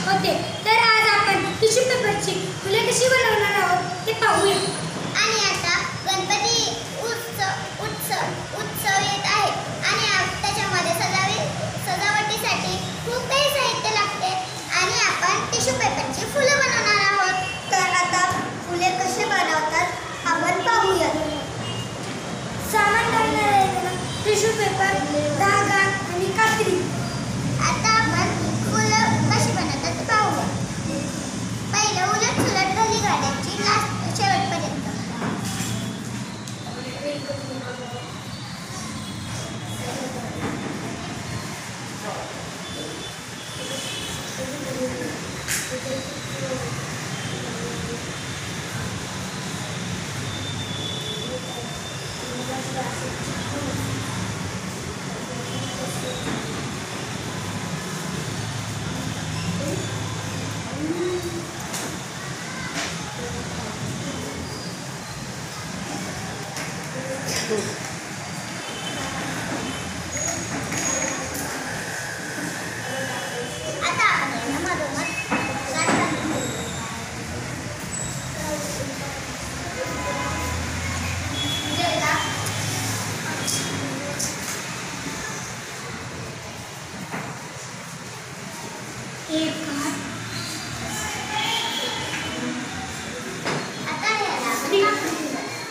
होते. तर आज आपण टिश्यू पेपरची फुले कशी बनवणार आहोत ते पाहूया. आणि आता गणपती उत्सव येत आहे आणि त्याच्यामध्ये सजावटीसाठी खूप काही साहित्य लागते आणि आपण टिश्यू पेपरची फुलं बनवणार आहोत. तर आता फुले कसे बनवतात आपण पाहूया. सामान लागणारे टिश्यू पेपर, धागा आणि कात्री. आता आपण फुलं कशी बनवतात ते पाहूया. पहिलं उलट सुलट घडी काढायची लास्ट शेवटपर्यंत. आता आपण यांना मधोमध गाठ घालून घेऊ. आता याला आपण कापून घेऊ.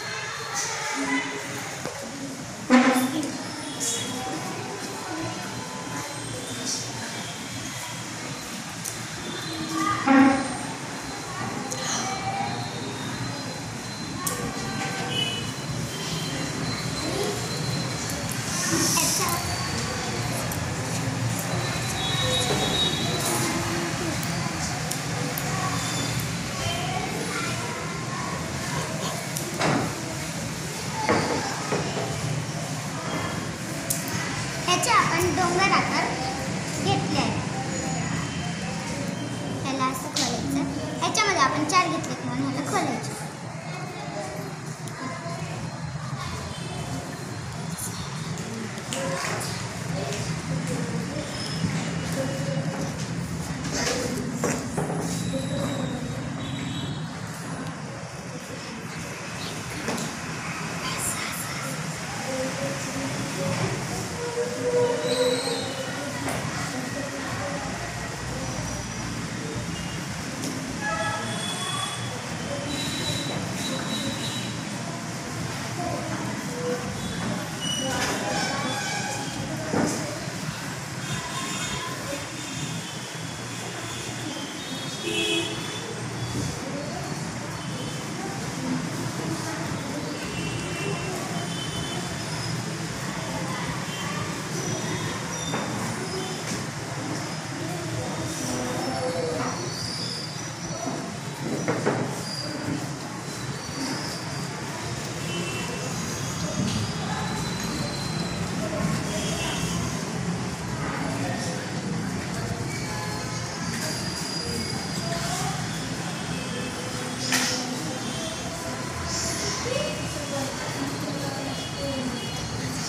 ह्याचे आपण डोंगर आकार घेतले आहे. त्याला असं खोलायचं. ह्याच्यामध्ये आपण 4 घेतलेत म्हणून ह्याला खोलायचं.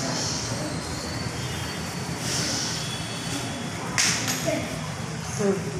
Hmm.